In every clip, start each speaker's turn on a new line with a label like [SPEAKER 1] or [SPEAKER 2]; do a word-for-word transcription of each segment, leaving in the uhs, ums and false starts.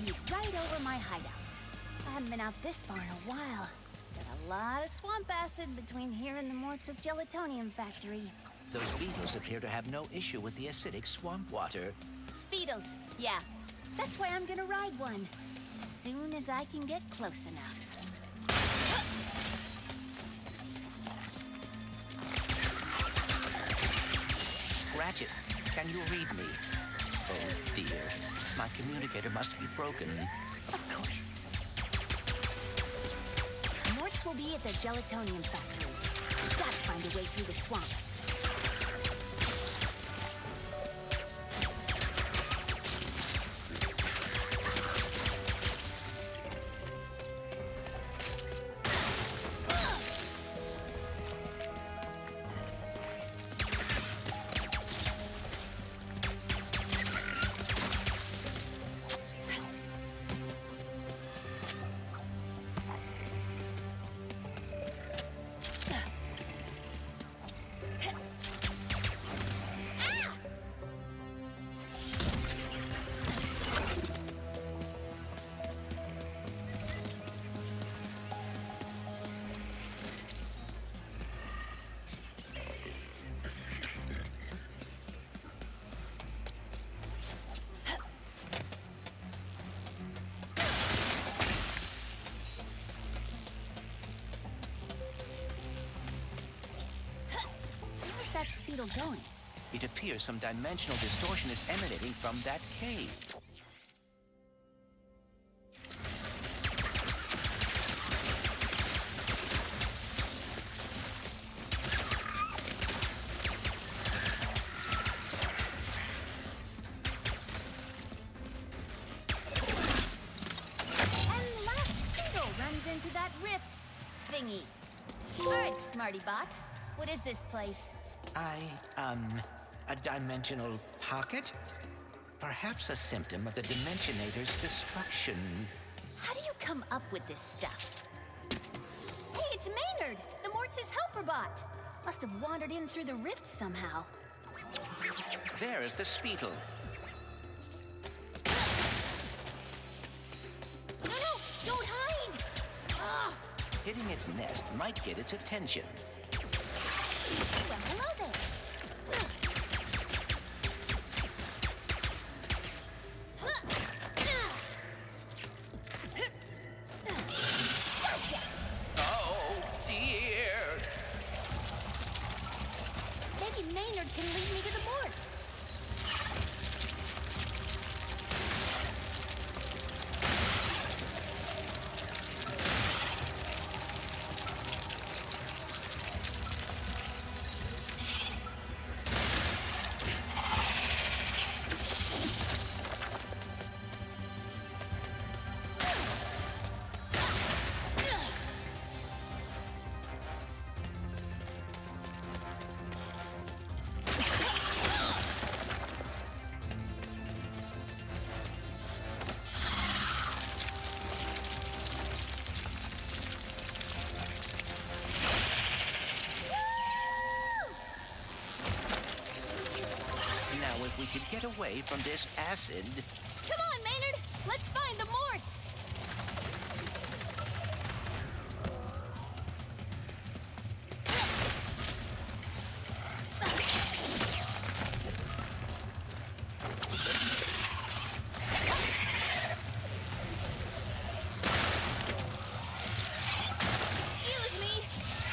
[SPEAKER 1] be right over my hideout. I haven't been out this far in a while. Got a lot of swamp acid between here and the Mortz's gelatonium factory.
[SPEAKER 2] Those beetles appear to have no issue with the acidic swamp water.
[SPEAKER 1] Speedles, yeah. That's why I'm gonna ride one. As soon as I can get close enough.
[SPEAKER 2] Ratchet, can you read me? Oh dear, my communicator must be broken.
[SPEAKER 1] Of course. Mortz will be at the gelatonium factory. We've got to find a way through the swamp. Where's that Speedle going?
[SPEAKER 2] It appears some dimensional distortion is emanating from that cave.
[SPEAKER 1] And last Speedle runs into that rift thingy. All right, Smarty Bot. What is this place?
[SPEAKER 2] I, um, a dimensional pocket? Perhaps a symptom of the Dimensionator's destruction.
[SPEAKER 1] How do you come up with this stuff? Hey, it's Maynard, the Mortz's helper bot. Must have wandered in through the rift somehow.
[SPEAKER 2] There is the Speedle.
[SPEAKER 1] No, no, don't hide! Ah!
[SPEAKER 2] Hitting its nest might get its attention.
[SPEAKER 1] Well, hello there. Gotcha!
[SPEAKER 2] Oh, dear!
[SPEAKER 1] Maybe Maynard can lead me to the Mortz.
[SPEAKER 2] Now, if we could get away from this acid...
[SPEAKER 1] Come on, Maynard! Let's find the Mortz! Excuse me!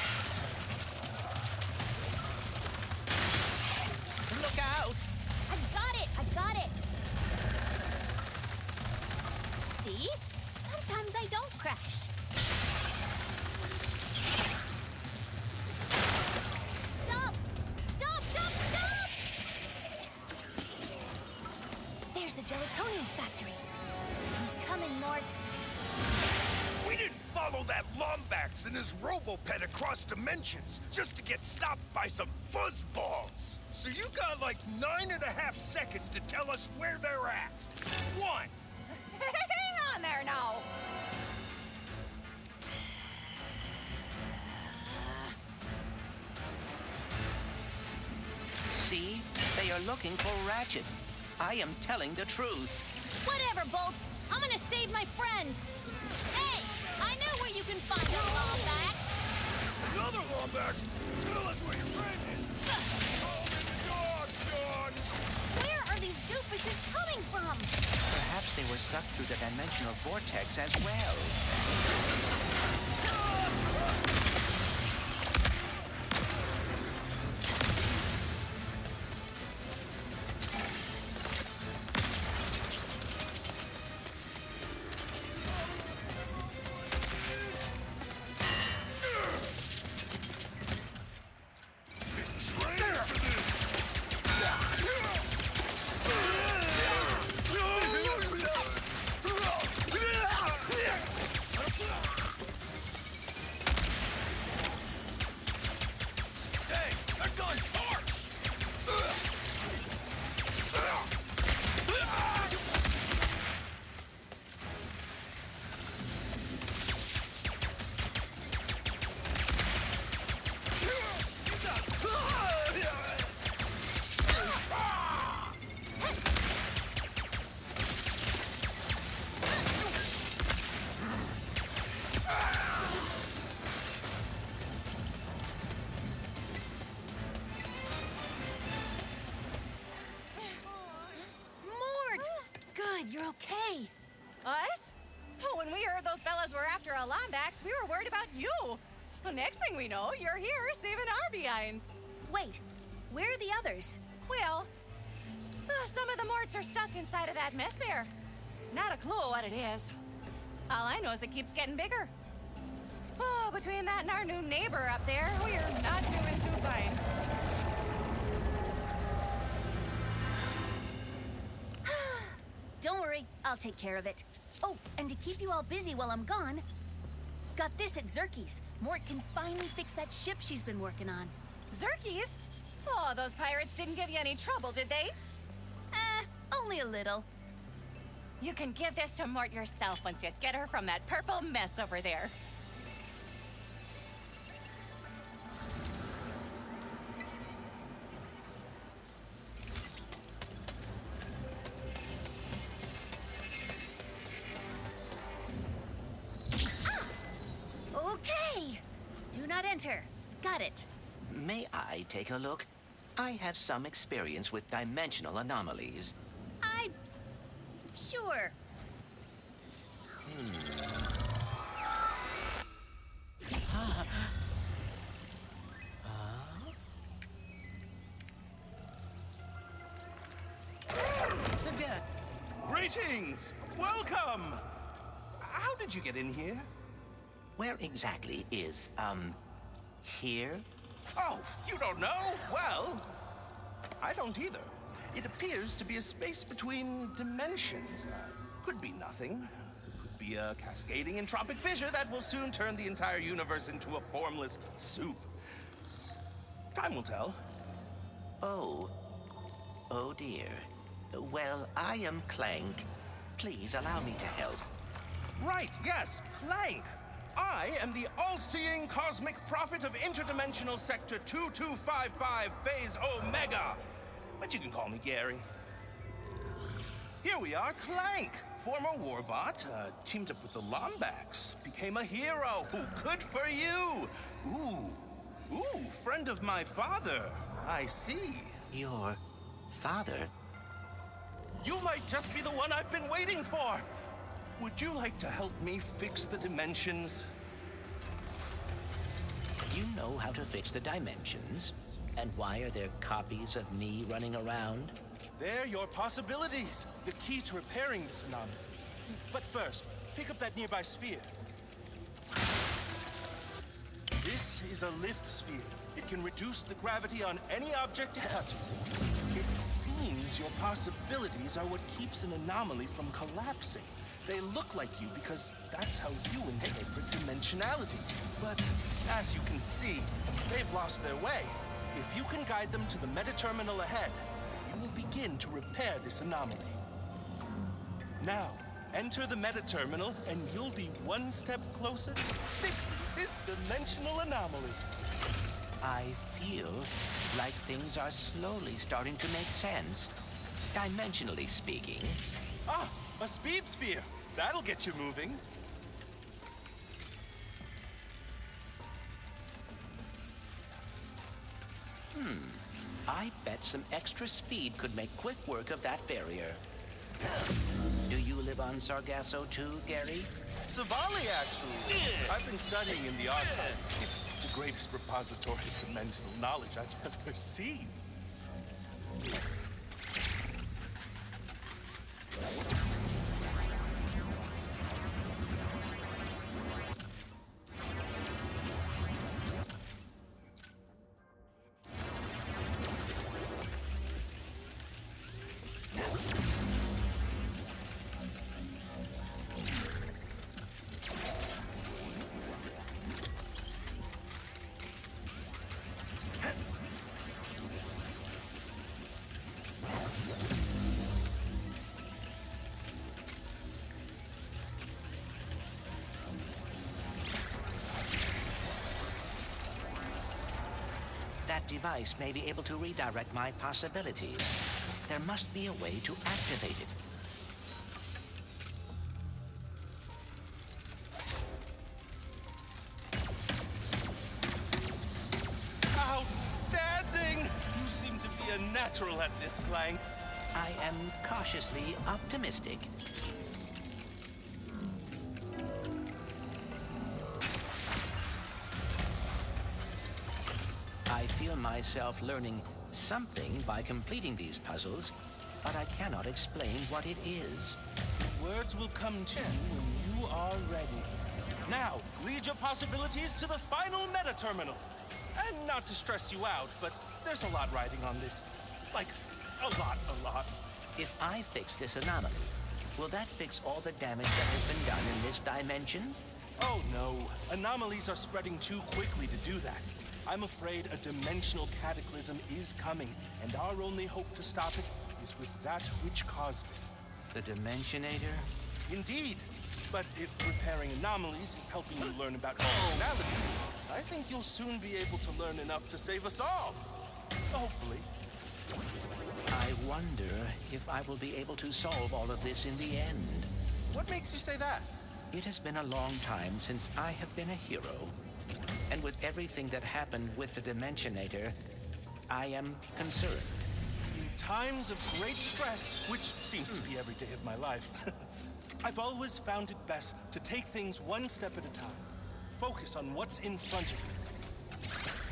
[SPEAKER 2] Look out!
[SPEAKER 1] I got it! I got it! See? Sometimes I don't crash. Stop! Stop! Stop! Stop! There's the gelatonium factory. I'm coming, Mortz.
[SPEAKER 3] We didn't follow that Lombax and his Robopet across dimensions just to get stopped by some fuzzballs. So you got like nine and a half seconds to tell us where they're at. One.
[SPEAKER 4] Hang on there now.
[SPEAKER 2] See? They are looking for Ratchet. I am telling the truth.
[SPEAKER 1] Whatever, Bolts. I'm gonna save my friends. Hey, I know where you can find a Lombax.
[SPEAKER 3] Another Lombax? Tell us where your friend is. Call me the dog, John.
[SPEAKER 1] Where are these doofuses coming from?
[SPEAKER 2] Perhaps they were sucked through the dimensional vortex as well.
[SPEAKER 1] You're okay.
[SPEAKER 4] Us? Oh, when we heard those fellas were after a Lombax, we were worried about you. Well, next thing we know, you're here saving our behinds.
[SPEAKER 1] Wait, where are the others?
[SPEAKER 4] Well, uh, some of the Morts are stuck inside of that mess there. Not a clue what it is. All I know is it keeps getting bigger. Oh, between that and our new neighbor up there, we're not doing too fine.
[SPEAKER 1] Don't worry, I'll take care of it. Oh, and to keep you all busy while I'm gone, got this at Zerky's. Mort can finally fix that ship she's been working on.
[SPEAKER 4] Zerky's? Oh, those pirates didn't give you any trouble, did they?
[SPEAKER 1] Eh, only a little.
[SPEAKER 4] You can give this to Mort yourself once you get her from that purple mess over there.
[SPEAKER 1] Okay. Do not enter. Got it.
[SPEAKER 2] May I take a look? I have some experience with dimensional anomalies.
[SPEAKER 1] I... Sure.
[SPEAKER 5] Greetings! Welcome! How did you get in here?
[SPEAKER 2] Where exactly is, um, here?
[SPEAKER 5] Oh, you don't know? Well, I don't either. It appears to be a space between dimensions. Uh, could be nothing. Could be a cascading entropic fissure that will soon turn the entire universe into a formless soup. Time will tell.
[SPEAKER 2] Oh. Oh dear. Well, I am Clank. Please allow me to help.
[SPEAKER 5] Right, yes, Clank. I am the all-seeing cosmic prophet of interdimensional sector two two five five, phase Omega. But you can call me Gary. Here we are, Clank. Former warbot, uh, teamed up with the Lombax. Became a hero. Ooh, good for you. Ooh, ooh, friend of my father. I see.
[SPEAKER 2] Your father?
[SPEAKER 5] You might just be the one I've been waiting for. Would you like to help me fix the dimensions?
[SPEAKER 2] You know how to fix the dimensions? And why are there copies of me running around?
[SPEAKER 5] They're your possibilities. The key to repairing this anomaly. But first, pick up that nearby sphere. This is a lift sphere. It can reduce the gravity on any object it touches. It seems your possibilities are what keeps an anomaly from collapsing. They look like you because that's how you interpret dimensionality. But as you can see, they've lost their way. If you can guide them to the meta-terminal ahead, you will begin to repair this anomaly. Now, enter the meta-terminal and you'll be one step closer to fixing this dimensional anomaly.
[SPEAKER 2] I feel like things are slowly starting to make sense. Dimensionally speaking.
[SPEAKER 5] Ah, a speed sphere. That'll get you moving.
[SPEAKER 2] Hmm. I bet some extra speed could make quick work of that barrier. Do you live on Sargasso too, Gary?
[SPEAKER 5] Savali, actually. I've been studying in the archives. It's the greatest repository of dimensional knowledge I've ever seen.
[SPEAKER 2] That device may be able to redirect my possibilities. There must be a way to activate it.
[SPEAKER 5] Outstanding! You seem to be a natural at this, Clank.
[SPEAKER 2] I am cautiously optimistic. I feel myself learning something by completing these puzzles, but I cannot explain what it is.
[SPEAKER 5] Words will come to you when you are ready. Now, lead your possibilities to the final meta terminal. And not to stress you out, but there's a lot riding on this. Like, a lot, a lot.
[SPEAKER 2] If I fix this anomaly, will that fix all the damage that has been done in this dimension?
[SPEAKER 5] Oh no, anomalies are spreading too quickly to do that. I'm afraid a dimensional cataclysm is coming, and our only hope to stop it is with that which caused it.
[SPEAKER 2] The Dimensionator?
[SPEAKER 5] Indeed. But if repairing anomalies is helping you learn about dimensionality, I think you'll soon be able to learn enough to save us all. Hopefully.
[SPEAKER 2] I wonder if I will be able to solve all of this in the end.
[SPEAKER 5] What makes you say that?
[SPEAKER 2] It has been a long time since I have been a hero. And with everything that happened with the Dimensionator, I am concerned.
[SPEAKER 5] In times of great stress, which seems to be every day of my life, I've always found it best to take things one step at a time. Focus on what's in front of you.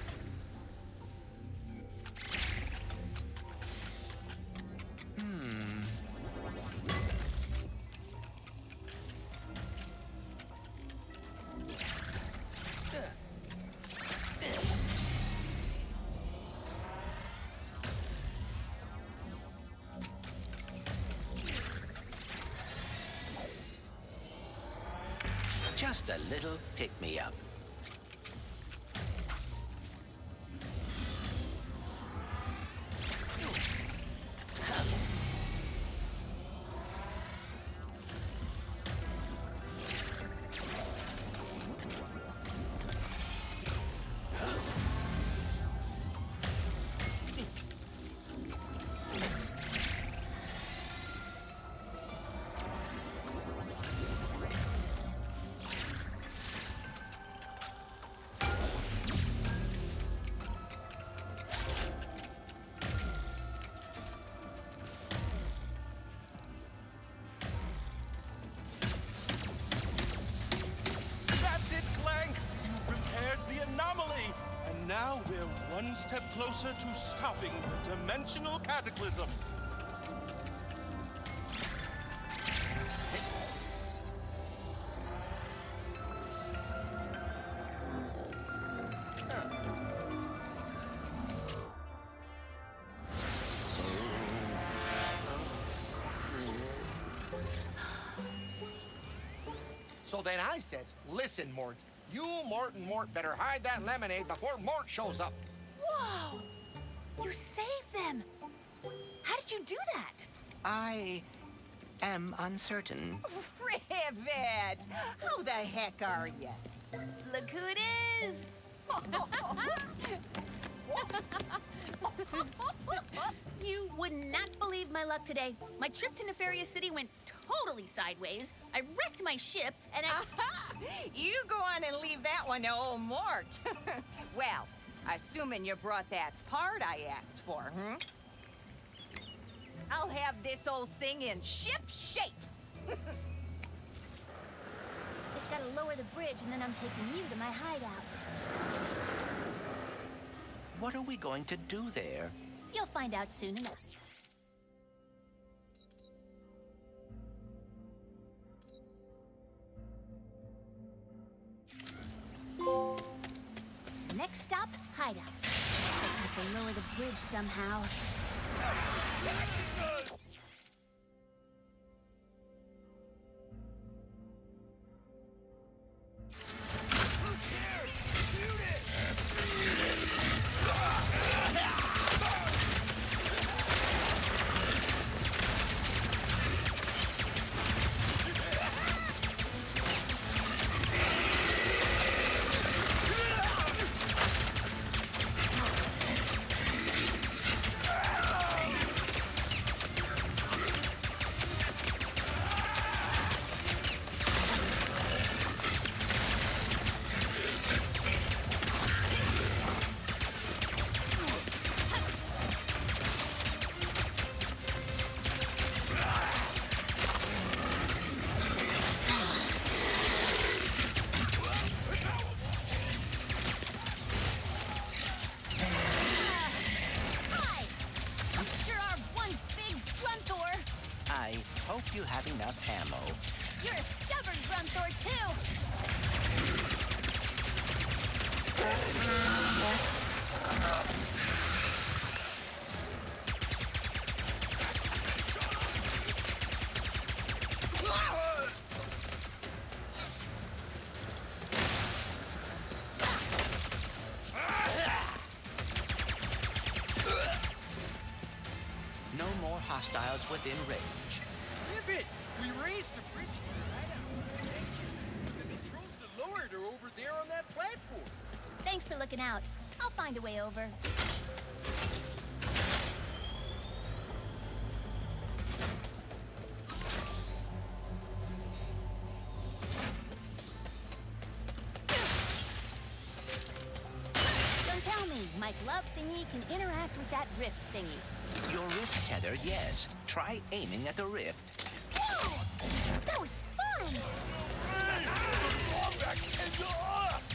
[SPEAKER 2] Just a little pick-me-up. Now we're one step closer to stopping the dimensional cataclysm.
[SPEAKER 6] So then I says, listen, Mort, you, Mort, and Mort better hide that lemonade before Mort shows up.
[SPEAKER 1] Whoa! You saved them! How did you do that?
[SPEAKER 2] I am uncertain.
[SPEAKER 7] Rivet! How the heck are you?
[SPEAKER 1] Look who it is! You would not believe my luck today. My trip to Nefarious City went totally sideways. I wrecked my ship, and I...
[SPEAKER 7] Aha! You go on and leave that one to old Mort. Well, assuming you brought that part I asked for, hmm? I'll have this old thing in ship shape.
[SPEAKER 1] Just gotta lower the bridge, and then I'm taking you to my hideout.
[SPEAKER 2] What are we going to do there?
[SPEAKER 1] You'll find out soon enough. Next stop, hideout. Just have to lower the bridge somehow.
[SPEAKER 2] You have enough ammo.
[SPEAKER 1] You're a stubborn Grunthor, too!
[SPEAKER 2] No more hostiles within range.
[SPEAKER 3] Rivet! We raised the bridge right out of the connection. The controls to lower it are over there on that platform.
[SPEAKER 1] Thanks for looking out. I'll find a way over. Don't tell me my glove thingy can interact with that rift thingy.
[SPEAKER 2] Your rift tether, yes. Try aiming at the rift.
[SPEAKER 1] Whoa! That was fun!
[SPEAKER 3] Hey! The Lombax came to us!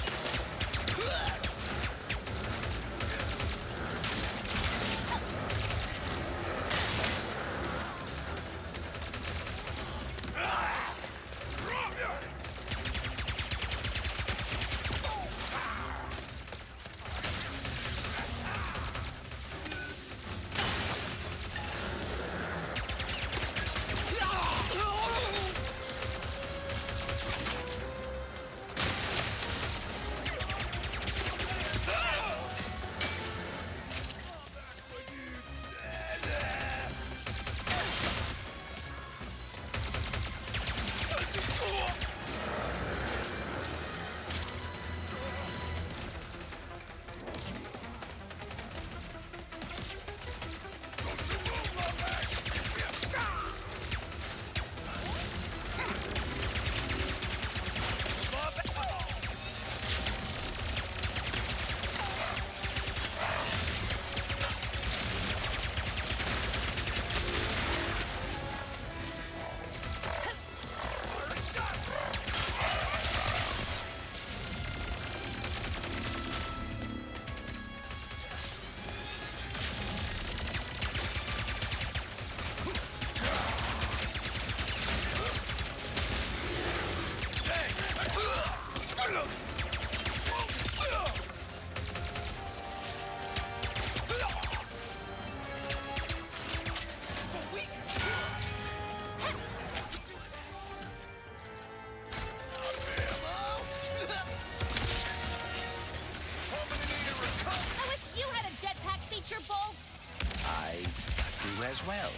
[SPEAKER 2] As well.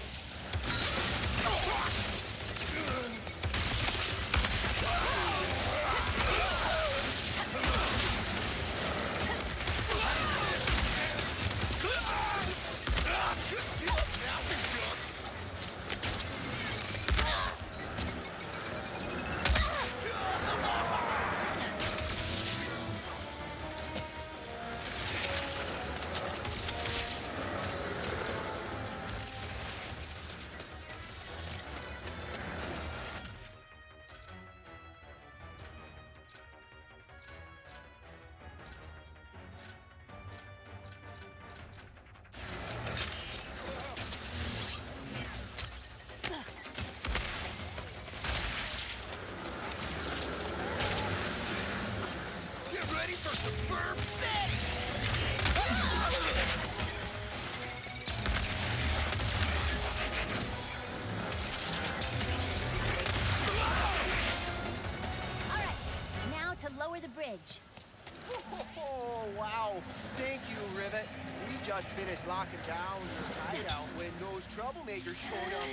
[SPEAKER 3] ready for some firm betting?
[SPEAKER 1] All right, now to lower the bridge.
[SPEAKER 8] Oh, wow. Thank you, Rivet. We just finished locking down your hideout when those troublemakers showed up.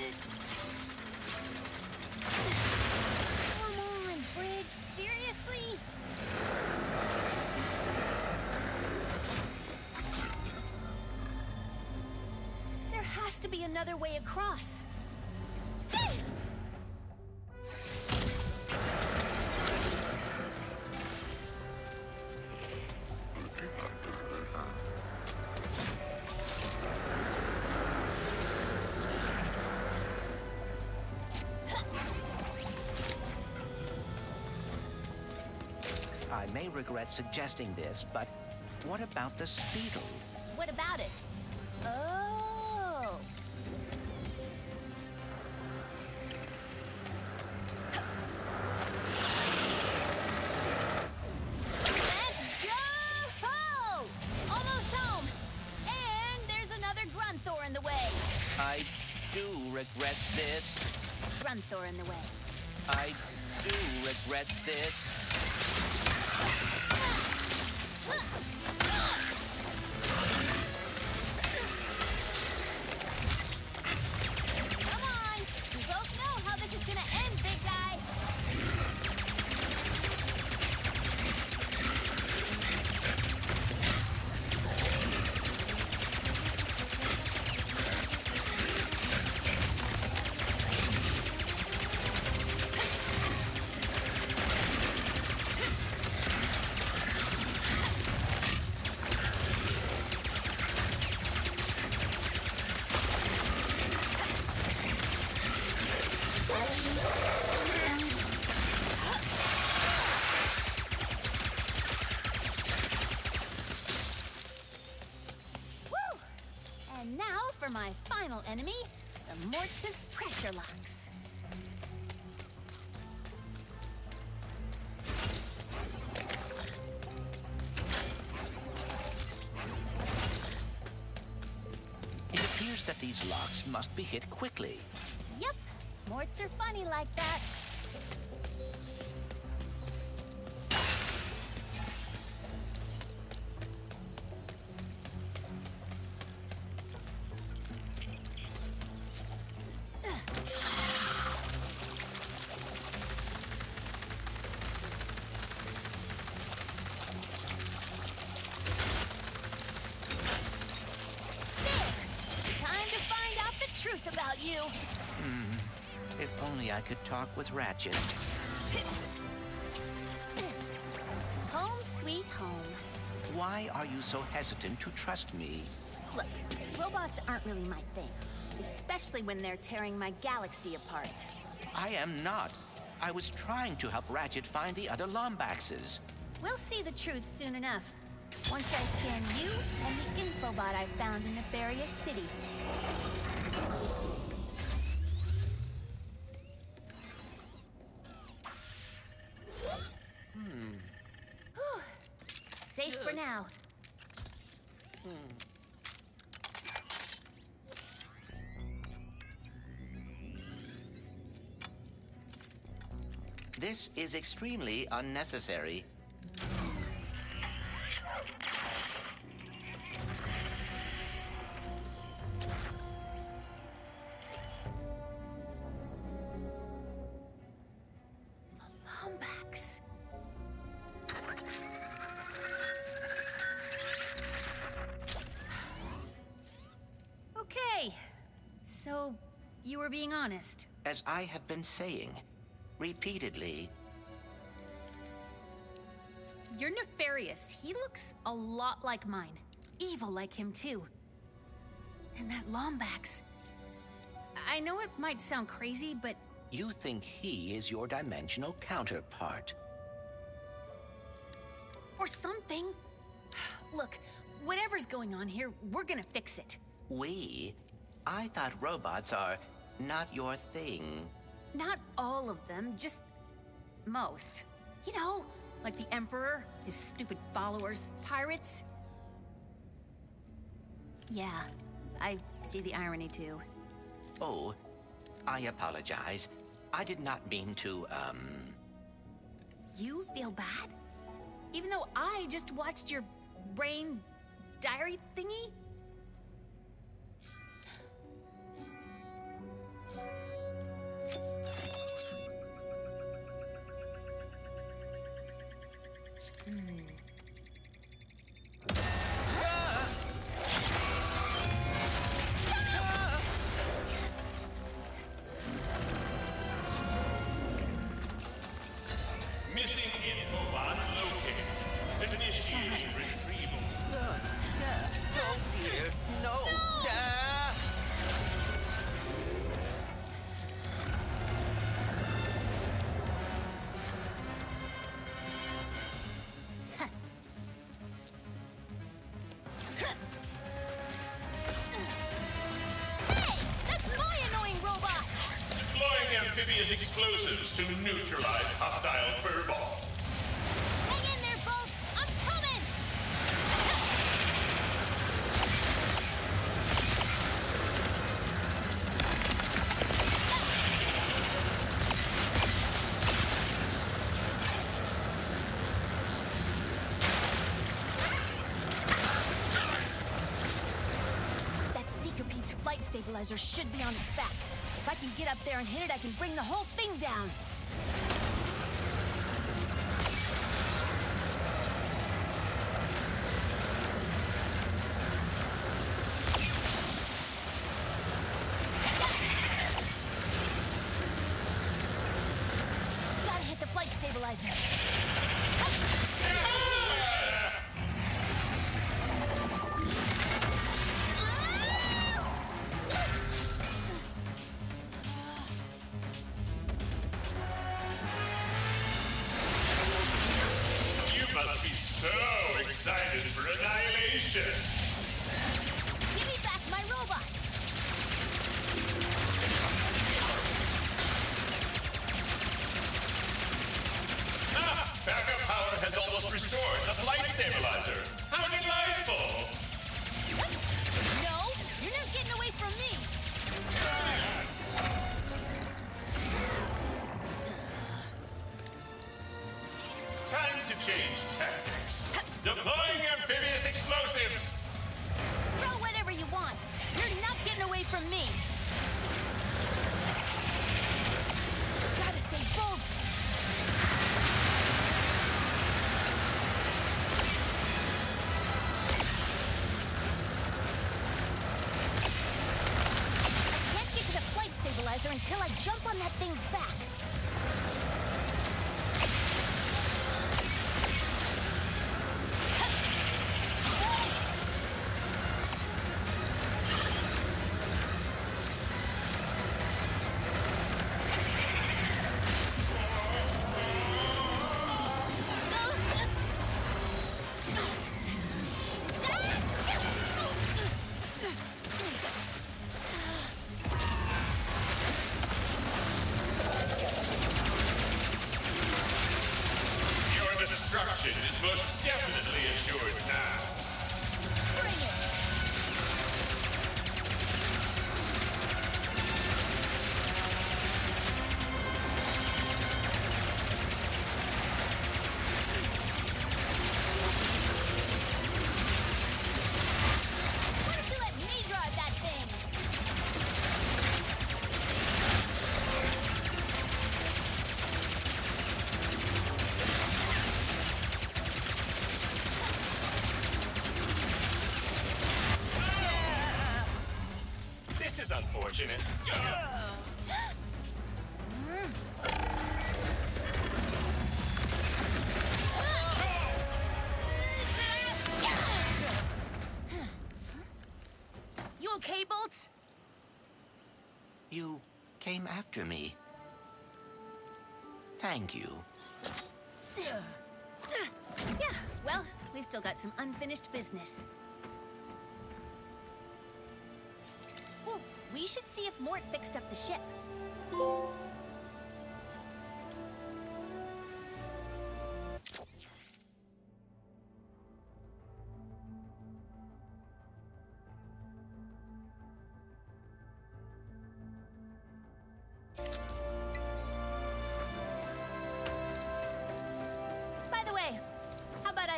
[SPEAKER 1] Come on, bridge, seriously? There has to be another way across.
[SPEAKER 2] I may regret suggesting this, but what about the Speedle?
[SPEAKER 1] What about it? Oh. Let's go! Almost home. And there's another Grunthor in the way.
[SPEAKER 2] I do regret this.
[SPEAKER 1] Grunthor in the way.
[SPEAKER 2] I do regret this.
[SPEAKER 1] Come on! We both know how this is gonna end, big guy! Woo! And now for my final enemy, the Mortz's pressure locks.
[SPEAKER 2] It appears that these locks must be hit quickly.
[SPEAKER 1] Yep, Morts are funny like that. Time to find out the truth about you.
[SPEAKER 2] If only I could talk with Ratchet.
[SPEAKER 1] Home sweet home.
[SPEAKER 2] Why are you so hesitant to trust me?
[SPEAKER 1] Look, robots aren't really my thing, especially when they're tearing my galaxy apart.
[SPEAKER 2] I am not. I was trying to help Ratchet find the other Lombaxes.
[SPEAKER 1] We'll see the truth soon enough. Once I scan you and the infobot I found in Nefarious City. Hmm. Safe for now.
[SPEAKER 2] This is extremely unnecessary.
[SPEAKER 1] Lombax. Okay. So, you were being honest.
[SPEAKER 2] As I have been saying, repeatedly,
[SPEAKER 1] You're Nefarious. He looks a lot like mine. Evil like him, too. And that Lombax. I know it might sound crazy, but
[SPEAKER 2] you think he is your dimensional counterpart.
[SPEAKER 1] or something. Look, whatever's going on here, we're gonna fix it.
[SPEAKER 2] We? I thought robots are not your thing.
[SPEAKER 1] Not all of them, just most. You know, Like the Emperor, his stupid followers, pirates. Yeah, I see the irony too.
[SPEAKER 2] Oh, I apologize. I did not mean to, um...
[SPEAKER 1] You feel bad? Even though I just watched your brain diary thingy?
[SPEAKER 9] Missing infobot located. Initiating retrieval.
[SPEAKER 2] No, dear, no! Ah!
[SPEAKER 1] Hey! That's my annoying robot!
[SPEAKER 9] Deploying amphibious explosives to neutralize hostile furball.
[SPEAKER 1] Hang in there, Bolts! I'm coming! That Seekerpede's flight stabilizer should be on its back. If I can get up there and hit it, I can bring the whole thing down. Gotta hit the flight stabilizer.
[SPEAKER 9] You must be so excited for annihilation.
[SPEAKER 1] Give me back my robot!
[SPEAKER 9] Ah, backup power has almost restored the flight stabilizer. How delightful!
[SPEAKER 1] What? No! You're not getting away from me!
[SPEAKER 9] Time to change tactics. Deploying amphibious explosives.
[SPEAKER 1] Throw whatever you want! You're not getting away from me! Gotta save Bolts! I can't get to the flight stabilizer until I jump on that thing's back.
[SPEAKER 9] Your destruction is most definitely assured now.
[SPEAKER 1] Bring it! Why don't you let me drive that thing?
[SPEAKER 9] This is unfortunate.
[SPEAKER 1] You okay, Bolts?
[SPEAKER 2] You came after me. Thank you.
[SPEAKER 1] Yeah, well, we've still got some unfinished business. Ooh, we should see if Mort fixed up the ship.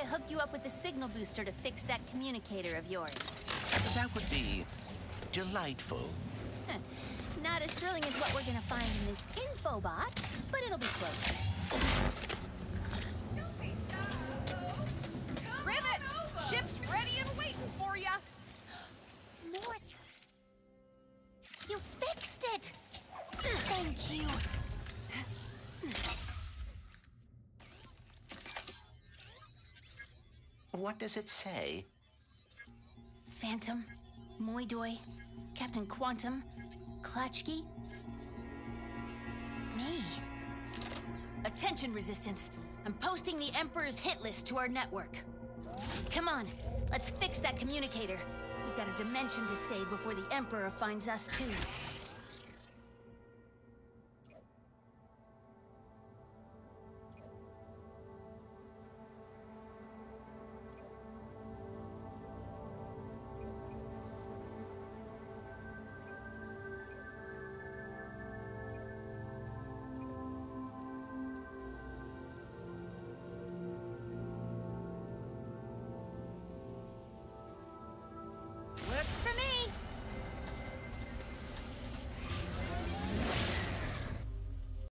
[SPEAKER 1] hook you up with the signal booster to fix that communicator of yours.
[SPEAKER 2] That would be delightful.
[SPEAKER 1] Not as thrilling as what we're gonna find in this infobot, but it'll be close.
[SPEAKER 7] Rivet! Ship's ready and waiting for ya!
[SPEAKER 1] Mort! You fixed it! Thank you.
[SPEAKER 2] What does it say?
[SPEAKER 1] Phantom, Moidoi, Captain Quantum, Klatchki. Me. Attention, Resistance. I'm posting the Emperor's hit list to our network. Come on, let's fix that communicator. We've got a dimension to save before the Emperor finds us too.